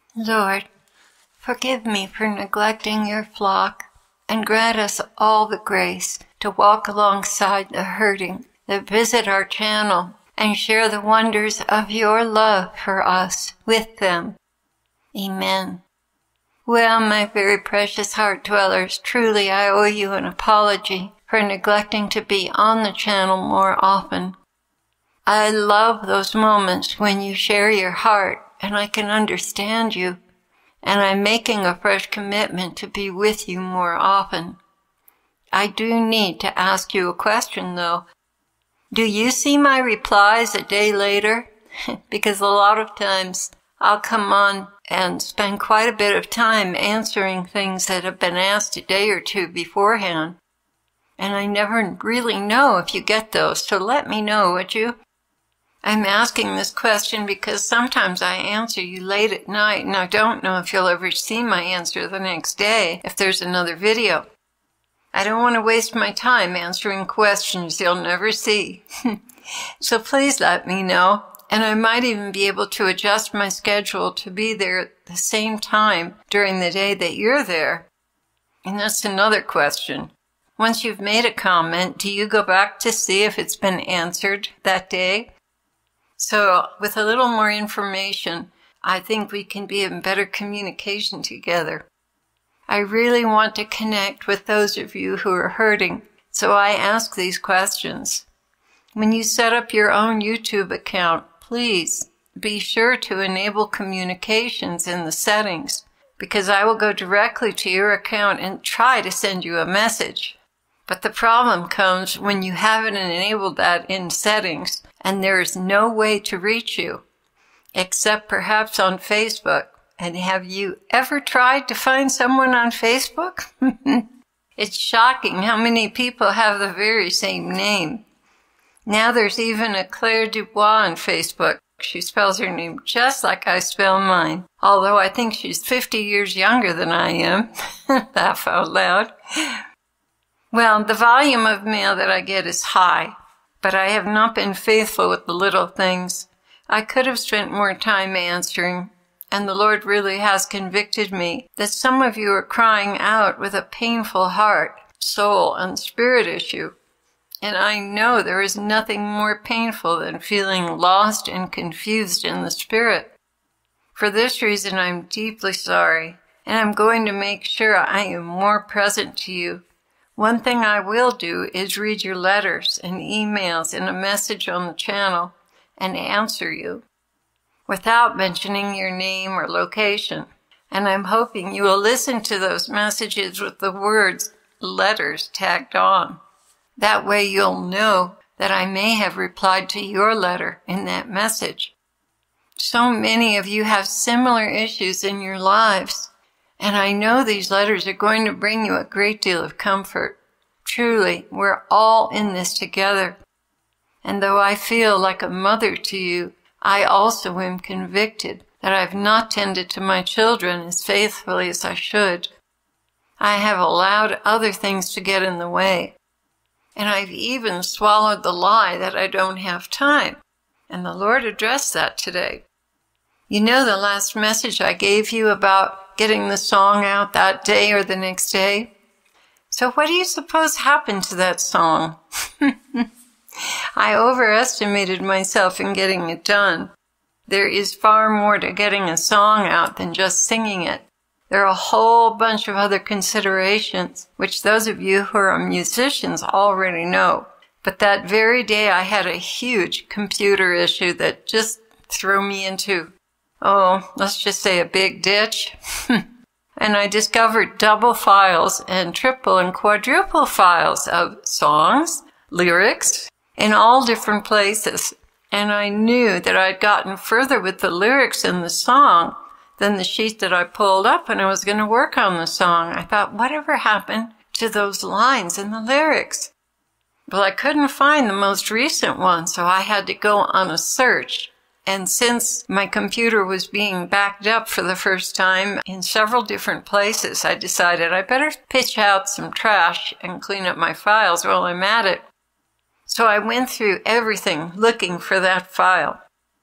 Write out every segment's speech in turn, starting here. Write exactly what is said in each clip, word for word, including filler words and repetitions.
Lord, forgive me for neglecting your flock, and grant us all the grace to walk alongside the hurting that visit our channel and share the wonders of your love for us with them. Amen. Well, my very precious heart dwellers, truly I owe you an apology for neglecting to be on the channel more often. I love those moments when you share your heart and I can understand you, and I'm making a fresh commitment to be with you more often. I do need to ask you a question, though. Do you see my replies a day later? Because a lot of times I'll come on and spend quite a bit of time answering things that have been asked a day or two beforehand. And I never really know if you get those, so let me know, would you? I'm asking this question because sometimes I answer you late at night and I don't know if you'll ever see my answer the next day if there's another video. I don't want to waste my time answering questions you'll never see. So please let me know, and I might even be able to adjust my schedule to be there at the same time during the day that you're there. And that's another question. Once you've made a comment, do you go back to see if it's been answered that day? So with a little more information, I think we can be in better communication together. I really want to connect with those of you who are hurting, so I ask these questions. When you set up your own YouTube account, please be sure to enable communications in the settings, because I will go directly to your account and try to send you a message. But the problem comes when you haven't enabled that in settings and there is no way to reach you, except perhaps on Facebook. And have you ever tried to find someone on Facebook? It's shocking how many people have the very same name. Now there's even a Claire Dubois on Facebook. She spells her name just like I spell mine, although I think she's fifty years younger than I am. Laugh out loud. Well, the volume of mail that I get is high, but I have not been faithful with the little things. I could have spent more time answering, and the Lord really has convicted me that some of you are crying out with a painful heart, soul, and spirit issue. And I know there is nothing more painful than feeling lost and confused in the spirit. For this reason, I'm deeply sorry, and I'm going to make sure I am more present to you. One thing I will do is read your letters and emails and a message on the channel and answer you without mentioning your name or location. And I'm hoping you will listen to those messages with the words letters tagged on. That way you'll know that I may have replied to your letter in that message. So many of you have similar issues in your lives, and I know these letters are going to bring you a great deal of comfort. Truly, we're all in this together. And though I feel like a mother to you, I also am convicted that I've not tended to my children as faithfully as I should. I have allowed other things to get in the way. And I've even swallowed the lie that I don't have time. And the Lord addressed that today. You know the last message I gave you about getting the song out that day or the next day? So what do you suppose happened to that song? I overestimated myself in getting it done. There is far more to getting a song out than just singing it. There are a whole bunch of other considerations, which those of you who are musicians already know. But that very day I had a huge computer issue that just threw me into, oh, let's just say a big ditch. And I discovered double files and triple and quadruple files of songs, lyrics, in all different places. And I knew that I'd gotten further with the lyrics in the song than the sheet that I pulled up when I was going to work on the song. I thought, whatever happened to those lines in the lyrics? Well, I couldn't find the most recent one, so I had to go on a search. And since my computer was being backed up for the first time in several different places, I decided I better pitch out some trash and clean up my files while I'm at it. So I went through everything looking for that file.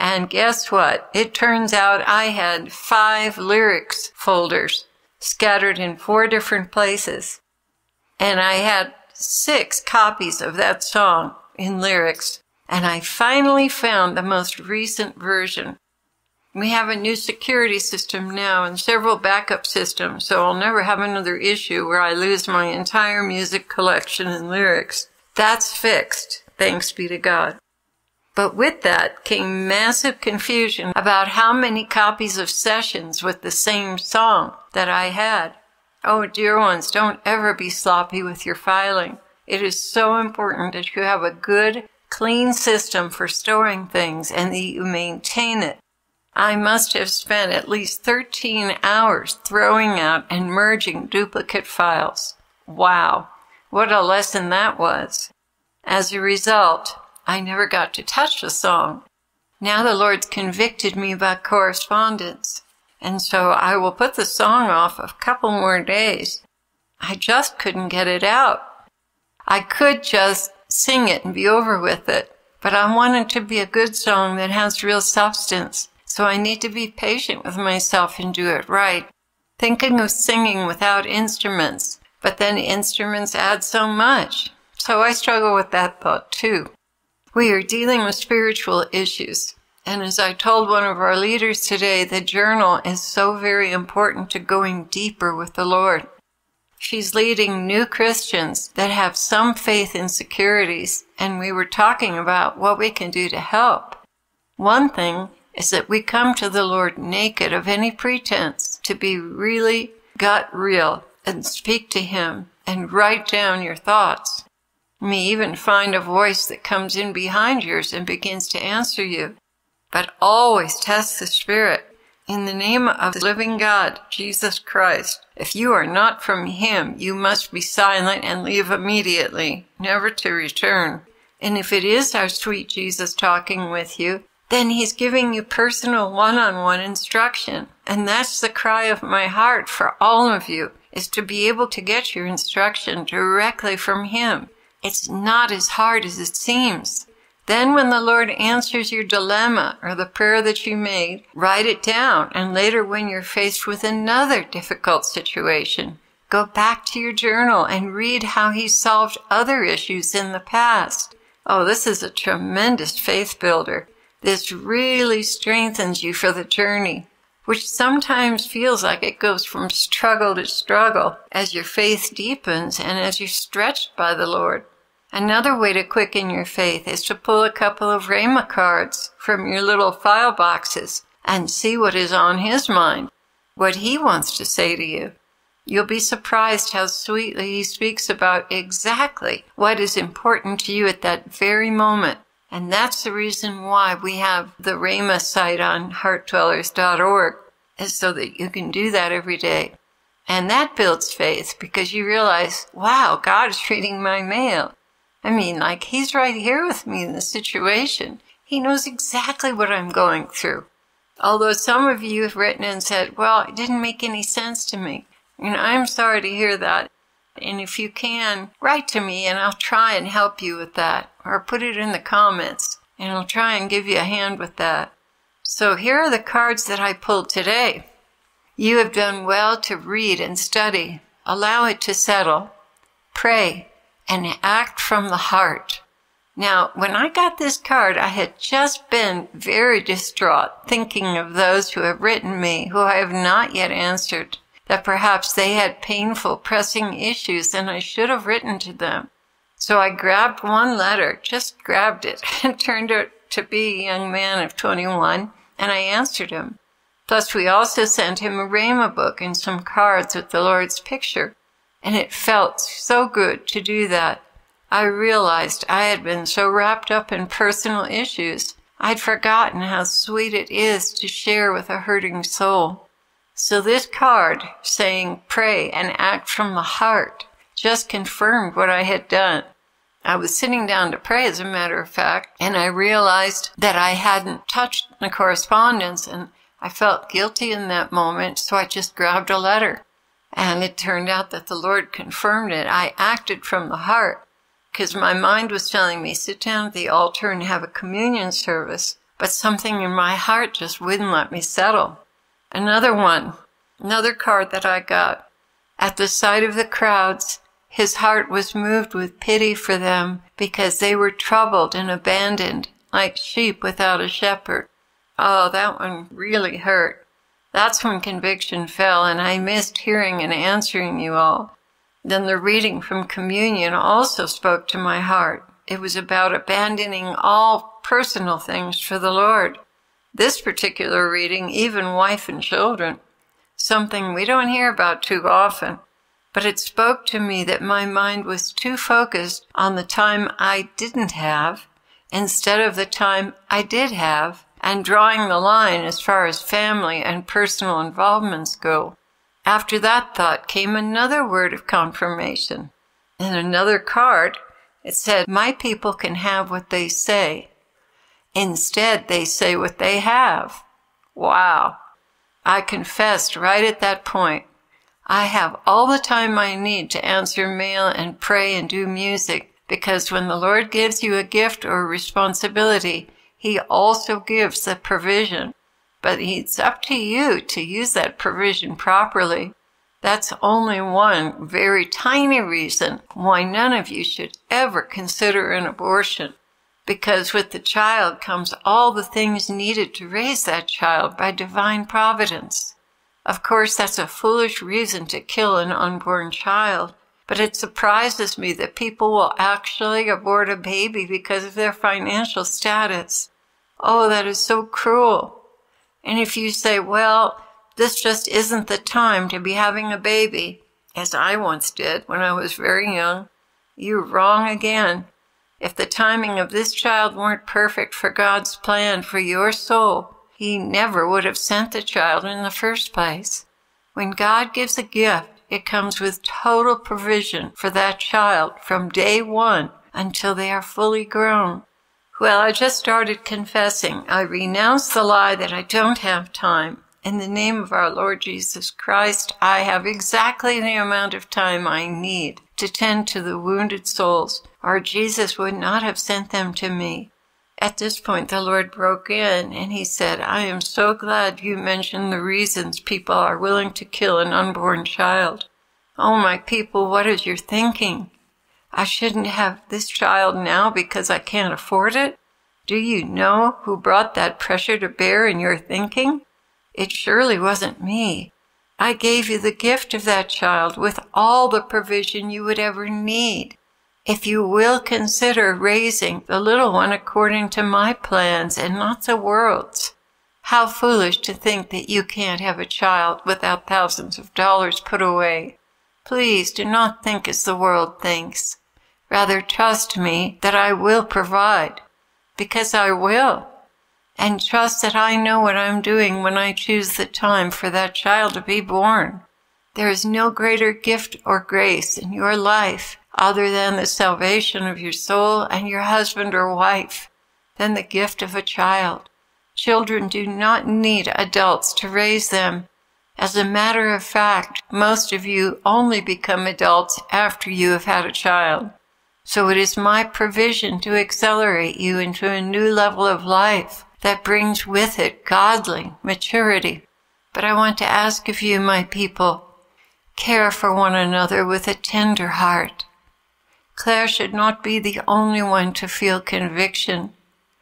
And guess what? It turns out I had five lyrics folders scattered in four different places. And I had six copies of that song in lyrics. And I finally found the most recent version. We have a new security system now and several backup systems, so I'll never have another issue where I lose my entire music collection and lyrics. That's fixed, thanks be to God. But with that came massive confusion about how many copies of sessions with the same song that I had. Oh, dear ones, don't ever be sloppy with your filing. It is so important that you have a good, clean system for storing things and that you maintain it. I must have spent at least thirteen hours throwing out and merging duplicate files. Wow, what a lesson that was. As a result, I never got to touch the song. Now the Lord's convicted me about correspondence, and so I will put the song off a couple more days. I just couldn't get it out. I could just sing it and be over with it, but I want it to be a good song that has real substance. So I need to be patient with myself and do it right. Thinking of singing without instruments, but then instruments add so much. So I struggle with that thought too. We are dealing with spiritual issues. And as I told one of our leaders today, the journal is so very important to going deeper with the Lord. She's leading new Christians that have some faith insecurities, and we were talking about what we can do to help. One thing is that we come to the Lord naked of any pretense, to be really gut real and speak to Him and write down your thoughts. You may even find a voice that comes in behind yours and begins to answer you. But always test the Spirit. In the name of the living God, Jesus Christ, if you are not from Him, you must be silent and leave immediately, never to return. And if it is our sweet Jesus talking with you, then He's giving you personal one-on-one instruction. And that's the cry of my heart for all of you, is to be able to get your instruction directly from Him. It's not as hard as it seems. Then when the Lord answers your dilemma or the prayer that you made, write it down. And later when you're faced with another difficult situation, go back to your journal and read how He solved other issues in the past. Oh, this is a tremendous faith builder. This really strengthens you for the journey, which sometimes feels like it goes from struggle to struggle as your faith deepens and as you're stretched by the Lord. Another way to quicken your faith is to pull a couple of Rhema cards from your little file boxes and see what is on His mind, what He wants to say to you. You'll be surprised how sweetly He speaks about exactly what is important to you at that very moment. And that's the reason why we have the Rhema site on heart dwellers dot org, is so that you can do that every day. And that builds faith because you realize, wow, God is reading my mail. I mean, like, He's right here with me in the situation. He knows exactly what I'm going through. Although some of you have written and said, well, it didn't make any sense to me. And I'm sorry to hear that. And if you can, write to me and I'll try and help you with that. Or put it in the comments and I'll try and give you a hand with that. So here are the cards that I pulled today. You have done well to read and study. Allow it to settle. Pray and act from the heart. Now, when I got this card, I had just been very distraught, thinking of those who have written me, who I have not yet answered, that perhaps they had painful, pressing issues and I should have written to them. So I grabbed one letter, just grabbed it, and turned it to be a young man of twenty-one, and I answered him. Plus, we also sent him a Rhema book and some cards with the Lord's picture. And it felt so good to do that. I realized I had been so wrapped up in personal issues, I'd forgotten how sweet it is to share with a hurting soul. So this card, saying pray and act from the heart, just confirmed what I had done. I was sitting down to pray, as a matter of fact, and I realized that I hadn't touched the correspondence, and I felt guilty in that moment, so I just grabbed a letter. And it turned out that the Lord confirmed it. I acted from the heart because my mind was telling me, sit down at the altar and have a communion service. but something in my heart just wouldn't let me settle. Another one, another card that I got. At the sight of the crowds, his heart was moved with pity for them because they were troubled and abandoned, like sheep without a shepherd. Oh, that one really hurt. That's when conviction fell, and I missed hearing and answering you all. Then the reading from communion also spoke to my heart. It was about abandoning all personal things for the Lord. This particular reading, even wife and children, something we don't hear about too often. But it spoke to me that my mind was too focused on the time I didn't have instead of the time I did have, and drawing the line as far as family and personal involvements go. After that thought came another word of confirmation. In another card, it said, my people can have what they say. Instead, they say what they have. Wow. I confessed right at that point, I have all the time I need to answer mail and pray and do music, because when the Lord gives you a gift or a responsibility, He also gives the provision. But it's up to you to use that provision properly. That's only one very tiny reason why none of you should ever consider an abortion. Because with the child comes all the things needed to raise that child by divine providence. Of course, that's a foolish reason to kill an unborn child, but it surprises me that people will actually abort a baby because of their financial status. Oh, that is so cruel. And if you say, well, this just isn't the time to be having a baby, as I once did when I was very young, you're wrong again. If the timing of this child weren't perfect for God's plan for your soul, He never would have sent the child in the first place. When God gives a gift, it comes with total provision for that child from day one until they are fully grown. Well, I just started confessing. I renounce the lie that I don't have time. In the name of our Lord Jesus Christ, I have exactly the amount of time I need to tend to the wounded souls, or Jesus would not have sent them to me. At this point, the Lord broke in and He said, I am so glad you mentioned the reasons people are willing to kill an unborn child. Oh, my people, what is your thinking? I shouldn't have this child now because I can't afford it? Do you know who brought that pressure to bear in your thinking? It surely wasn't me. I gave you the gift of that child with all the provision you would ever need. If you will consider raising the little one according to my plans and not the world's. How foolish to think that you can't have a child without thousands of dollars put away. Please do not think as the world thinks. Rather trust me that I will provide, because I will. And trust that I know what I'm doing when I choose the time for that child to be born. There is no greater gift or grace in your life other than the salvation of your soul and your husband or wife than the gift of a child. Children do not need adults to raise them. As a matter of fact, most of you only become adults after you have had a child. So it is my provision to accelerate you into a new level of life that brings with it godly maturity. But I want to ask of you, my people, care for one another with a tender heart. Claire should not be the only one to feel conviction.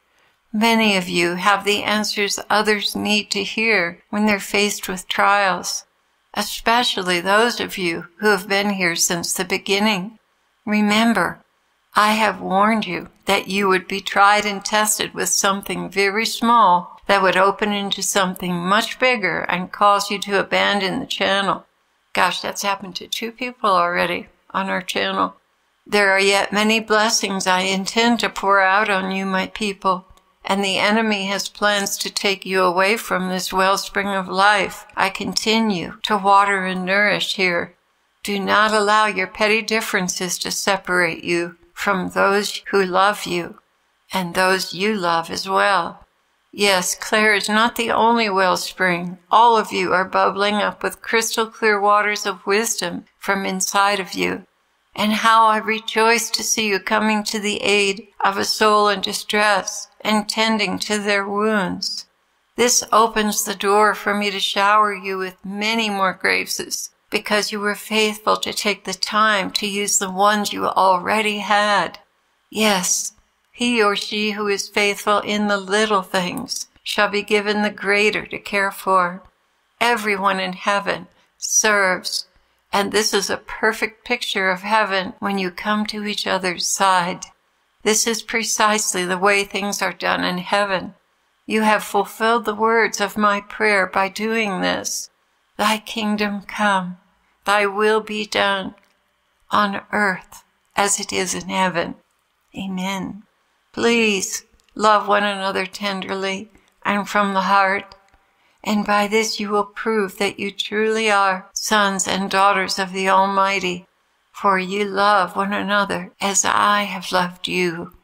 Many of you have the answers others need to hear when they're faced with trials, especially those of you who have been here since the beginning. Remember, I have warned you that you would be tried and tested with something very small that would open into something much bigger and cause you to abandon the channel. Gosh, that's happened to two people already on our channel. There are yet many blessings I intend to pour out on you, my people, and the enemy has plans to take you away from this wellspring of life I continue to water and nourish here. Do not allow your petty differences to separate you from those who love you, and those you love as well. Yes, Claire is not the only wellspring. All of you are bubbling up with crystal clear waters of wisdom from inside of you. And how I rejoice to see you coming to the aid of a soul in distress and tending to their wounds. This opens the door for me to shower you with many more graces, because you were faithful to take the time to use the ones you already had. Yes, he or she who is faithful in the little things shall be given the greater to care for. Everyone in heaven serves, and this is a perfect picture of heaven when you come to each other's side. This is precisely the way things are done in heaven. You have fulfilled the words of my prayer by doing this. Thy kingdom come, thy will be done on earth as it is in heaven. Amen. Please love one another tenderly and from the heart, and by this you will prove that you truly are sons and daughters of the Almighty, for you love one another as I have loved you.